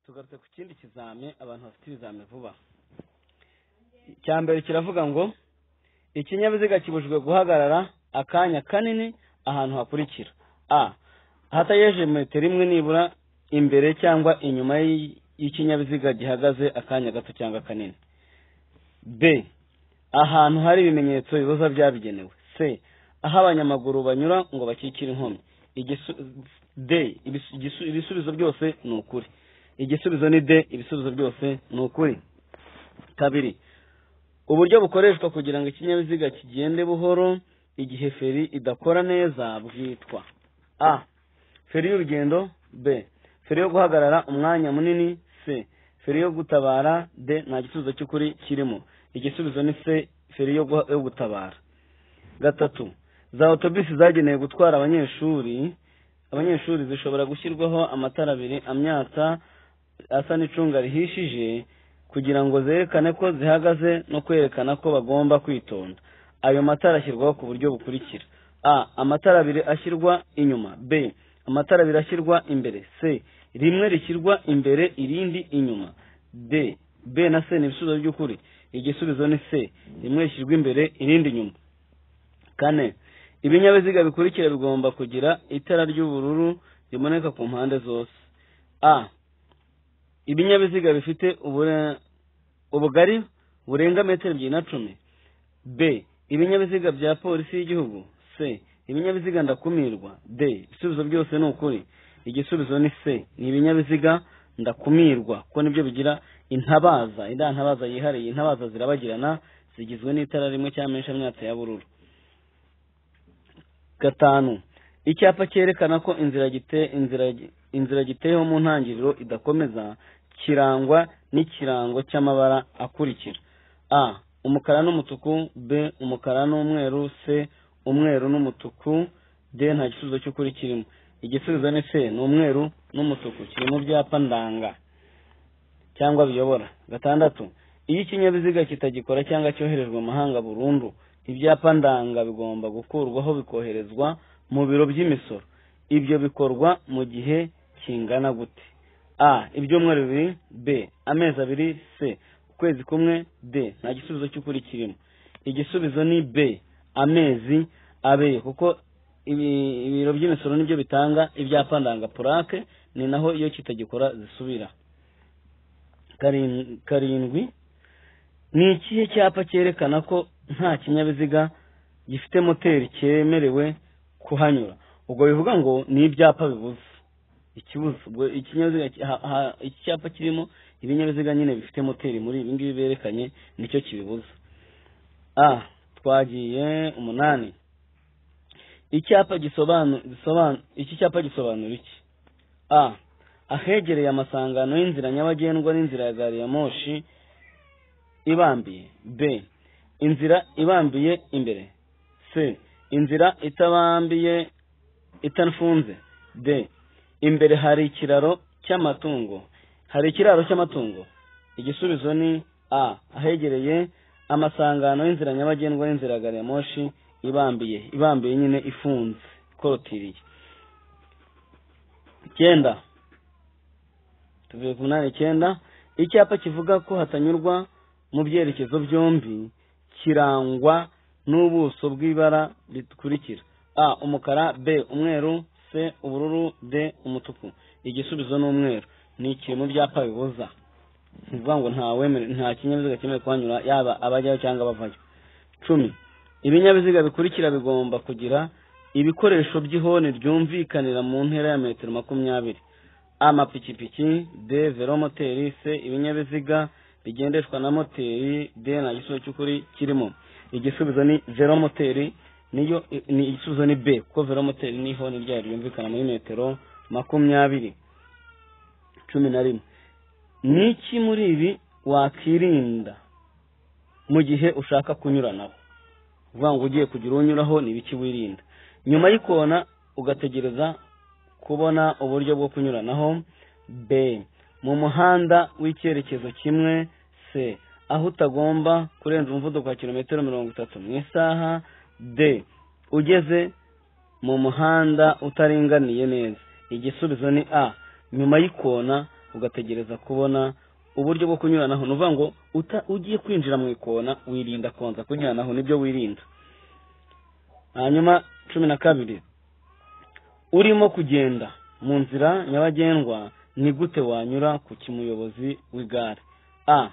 tugarutse ku kindi kizame abantu bafite ibizame vuba. Icya mbere kiravuga ngo ikinyabiziga kibujijwe guhagarara akanya kanini ahantu hakurikira: a hatayeje metero imwe nibura imbere cyangwa inyuma y'ikinyabiziga gihagaze akanya gato cyangwa kanini; b ahantu hari ibimenyetso bibuza byabigenewe; c aho abanyamaguru banyura ngo bakikire inkomyi; d ibisubizo byose ni ukuri. Igisubizo ni d, ibisubizo byose ni ukuri. Kabiri, uburyo bukoreshwa kugira ngo ikinyabiziga kigende buhoro igihe feri idakora neza bwitwa: a feri y'urugendo; b feri yo guhagarara umwanya munini; c feri yo gutabara; d nta gisubizo cy'ukuri kirimo. Igisubizo ni c, feri yo gutabara. Gatatu, za autobus zagenewe gutwara abanyeshuri zishobora gushyirwaho amatara abiri amyatsa asa n'icunga rihishije kugira ngo zerekane ko zihagaze no kwerekana ko bagomba kwitonda. Ayo matara ashyirwaho ku buryo bukurikira: a amatara abiri ashyirwa inyuma; b amatara abiri ashyirwa imbere; c rimwe rishyirwa imbere irindi inyuma; d b na c ni ibisubizo by'ukuri. Igisubizo ni c, rimwe rishyirwa imbere irindi inyuma. Kane, ibinyabiziga bikurikira bigomba kugira itara ry'ubururu riboneka ku mpande zose: a ibinyabiziga bifite ubugari burenga metero 210; b ibinyabiziga bya polisi y'igihugu; c ibinyabiziga ndakumirwa; d ibisubizo byose ni ukuri. Igisubizo ni c, ni ibinyabiziga ndakumirwa kuko nibyo bigira intabaza, intabaza yihariye. Intabaza zirabagirana zigizwe n'itara rimwe cyamenyesha myatsa ya bururu. Gatanu, icyapa cyerekana ko inzira giteyeho mu ntangiriro idakomeza kirangwa n'ikirango cy'amabara akurikira: a umukara n'umutuku; b umukara n'umweru; c umweru n'umutuku; d nta gisubizo cy'ukuri kirimo. Igisubizo ni c, ni umweru n'umutuku, kiri mu byapa ndanga cyangwa biyobora. Gatandatu, iyo ikinyabiziga kitagikora cyangwa cyoherejwe mu mahanga burundu, ibyapa ndanga bigomba gukurwaho bikoherezwa mu biro by'imisoro. Ibyo bikorwa mu gihe kingana gute? a ibyumweru 2; b amezi 2; c ukwezi kumwe; d nta gisubizo cy'ukuri kirimo. Igisubizo ni b, amezi 2, kuko ibiro by'imisoro nibyo bitanga ibyapa ndanga plaque, ni naho iyo kitagikora zisubira. Karindwi, ni ikihe cyapa cyerekana ko nta kinyabiziga gifite moteri cyemerewe kuhanyura? Ubwo bivuga ngo ni ibyapa bibuza ikibuza. Ubwo ikinyabiziga iki cyapa kirimo ibinyabiziga nyine bifite moteri muri ibi ngibi berekanye nicyo kibibuza. Twagiye 8, iki cyapa gisobanura iki? a ahegereye amasangano y'inzira nyabagendwa n'inzira ya gari ya moshi ibambiye; b inzira ibambiye imbere; c inzira itabambiye itafunze; d imbere hari ikiraro cy'amatungo. Igisubizo ni a ahegereye amasangano y'inzira nyabagendwa n'inzira ya gari ya moshi ibambiye nyine ifunze ikorotiriye. 9, tuvuye ku 8. Icyapa kivuga ko hatanyurwa mu byerekezo byombi kirangwa n'ubuso bw'ibara rikurikira: a umukara; b umweru; c ubururu; d umutuku. Igisubizo ni umweru, ni kiri mu byapa bibuza. Bivuga ngo nta kinyabiziga cyemewe kuhanyura, yaba abajyayo cyangwa abavayo. 10, ibinyabiziga bikurikira bigomba kugira ibikoresho by'ihoni ryumvikanira mu ntera ya metero 20: a amapikipiki; d velomoteri; c ibinyabiziga bigendeshwa na moteri; d nta gisubizo cy'ukuri kirimo. Igisubizo ni velomoteri, ni igisubizo ni b, kuko velomoteri ni ihoni ryayo ryumvikana muri metero 20. 11, niki muri ibi wakirinda mu gihe ushaka kunyuranaho? Uvuga ngo ugiye kugira unyuraho ni biki wirinda? Nyuma y'ikona ugategereza kubona uburyo bwo kunyuranaho; b mu muhanda w'icyerekezo kimwe; c aho utagomba kurenza umuvuduko wa kilometero 30 mu isaha; d ugeze mu muhanda utaringaniye neza. Igisubizo ni a, nyuma y'ikona ugategereza kubona uburyo bwo kunyuranaho. Ni ukuvuga ngo ugiye kwinjira mu ikona wirinda konza kunyuranaho, nibyo wirinda. Hanyuma 12, urimo kugenda mu nzira nyabagendwa ni gute wanyura ku kimuyobozi w'igare? A.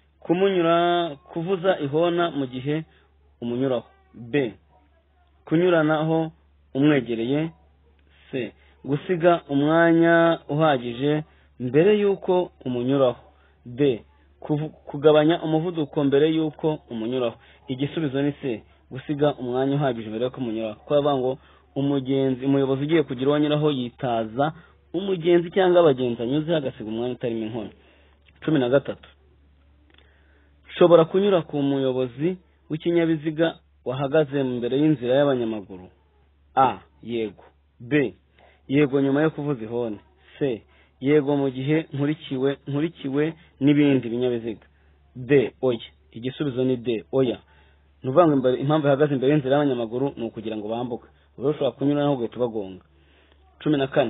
Kuvuza ihona mu gihe umunyuraho. B. Kunyuranaho umwegereye. C. Gusiga umwanya uhagije mbere y'uko umunyuraho. D. Kugabanya umuvuduko mbere y'uko umunyuraho. Igisubizo ni C. Gusiga umwanya uhagije mbere y'uko umunyuraho. Kuvuga ngo umuyobozi ugiye kugira uwo anyuraho yitaza umugenzi cyangwa abagenzi anyuze agasiga umwanya utarimo inkomyi. 13. Ushobora kunyura ku muyobozi w'ikinyabiziga wahagaze mbere y'inzira y'abanyamaguru. A. Yego. B. Yego nyuma yo kuvuza ihoni. C. Yego mu gihe nkurikiwe n'ibindi binyabiziga. D. Oya. Igisubizo ni D. Oya. Nuvuga ngo impamvu ihagaze imbere y'inzira y'abanyamaguru ni ukugira ngo bambuke. Ushobora kunyura naho ugahita ubagonga. 14.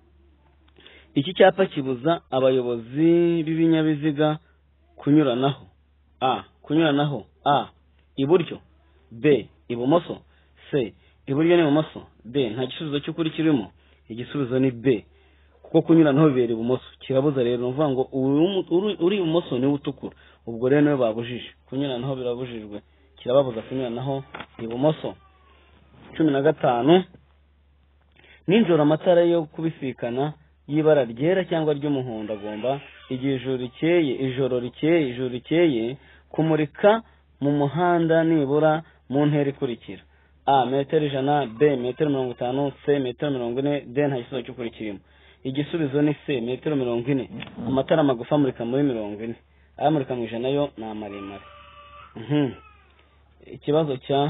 Iki cyapa kibuza abayobozi b'ibinyabiziga kunyuranaho. A. Kunyuranaho. A. Iburyo. B. Ibumoso. C. Iburyo n'ibumoso. D. Nta gisubizo cy'ukuri kirimo. Igisubizo ni B. Kuko kunyuranaho bibera ibumoso. Kirabuza rero, nuvuga ngo uri ibumoso niwe utukura. Ubwo rero niwe babujije. Kunyuranaho birabujijwe. Kirababuza kunyuranaho ibumoso. 15. Ninjoro amatara yo kubisikana y'ibara ryera cyangwa ry'umuhondo agomba igihe ijoro rikeye kumurika mu muhanda nibura mu ntera ikurikira. A. Metero 100. B. Metero 50. C. Metero 40. D. Nta gisubizo cy'ukuri kirimo. Igisubizo ni C. Metero 40. Amatara magufi amurika muri 40. Ayamurika mu 100 yo ni amaremare. Ikibazo cya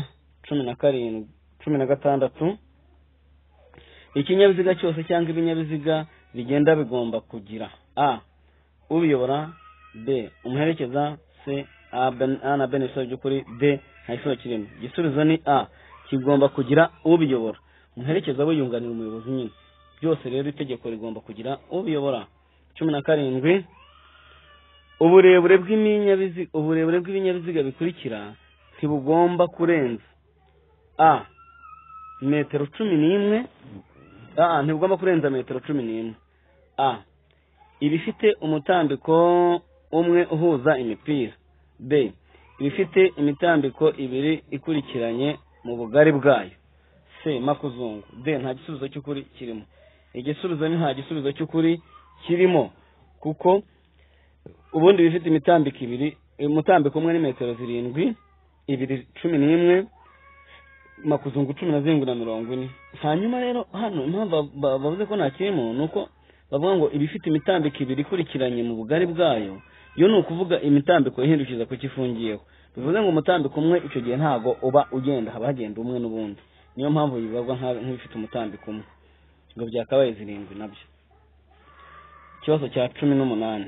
16. Ikinyabiziga cyose cyangwa ibinyabiziga bigenda bigomba kugira: A. Ubiyobora. B. Umuherekeza. C. A na B n'ibisubizo by'ukuri. D. Nta gisubizo kirimo. Igisubizo ni A. Kigomba kugira ubiyobora. Umuherekeza we yunganira umuyobozi nyine. Byose rero itegeko rigomba kugira ubiyobora. 17. Uburebure bw'ibinyabiziga bikurikira ntibugomba kurenza: A. Metero 11. Ntibugomba kurenza metero 11. A. Ibifite umutambiko umwe uhuza imipira. B. Ibifite imitambiko ibiri ikurikiranye mu bugari bwayo. C. Makuzungu. D. Nta gisubizo cy'ukuri kirimo. Igisubizo ni nta gisubizo cy'ukuri kirimo, kuko ubundi bifite imitambiko ibiri, umutambiko umwe ni metero 7, ibiri 11, makuzungu 17 na 40. Hanyuma rero hano impamvu bavuze ko nta kirimo nuko bavuga ngo ibifite imitambiko ibiri ikurikiranye mu bugari bwayo, yo ni ukuvuga imitambiko ihindukiza ku kifungiyeho. Bivuze ngo umutambiko umwe icyo gihe ntago uba ugenda, haba hagenda umwe n'ubundi. Niyo mpamvu bibagwa nk'ibifite umutambiko umwe, ngo byakabaye 7 nabyo. Ikibazo cya 18.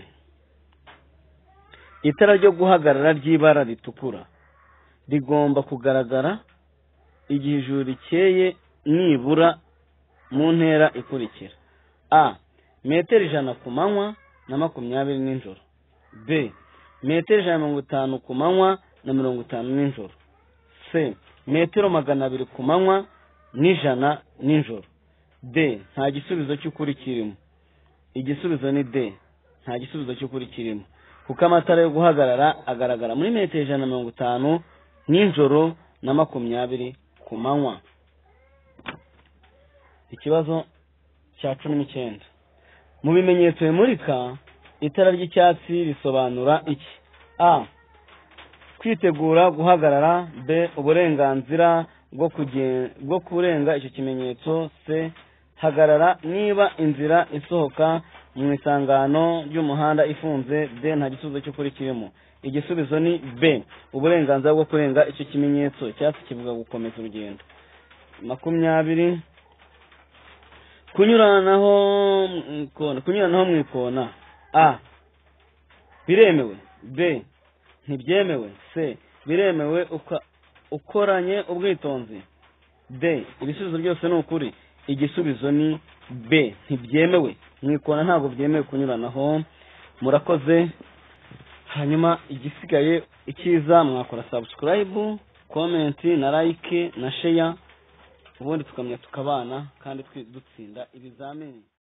Itara ryo guhagarara ry'ibara ritukura rigomba kugaragara igihe ijuru rikeye nibura mu ntera ikurikira: A. Metero 100 ku manywa na 20 nijoro. B. Metero 150 ku manywa na 50 nijoro. C. Metero 200 ku manywa n'100 nijoro. D. Nta gisubizo cy'ukuri kirimo. Igisubizo ni D. Nta gisubizo cy'ukuri kirimo, kuko amatara yo guhagarara agaragara muri metero 150 nijoro na 20 ku manywa. Ikibazo cya 19. Mu bimenyetso bimurika, itara ry'icyatsi risobanura iki? A. Kwitegura guhagarara. B. Uburenganzira bwo kurenga icyo kimenyetso. C. Hagarara niba inzira isohoka mu isangano ry'umuhanda ifunze. D. Nta gisubizo cy'ukuri kirimo. Igisubizo ni B. Uburenganzira bwo kurenga icyo kimenyetso. Cyatsi kivuga gukomeza urugendo. 20. Kunyuranaho mu ikona. A. Biremewe. B. Ntibyemewe. C. Biremewe ukoranye ubwitonzi. D. Ibisubizo byose ni ukuri. Igisubizo ni B. Ntibyemewe. mu ikona ntabwo byemewe kunyuranaho. Murakoze. Hanyuma igisigaye icyiza mwakora subscribe, comment na like na share, ubundi tukamenya tukabana kandi dutsinda ibizamini.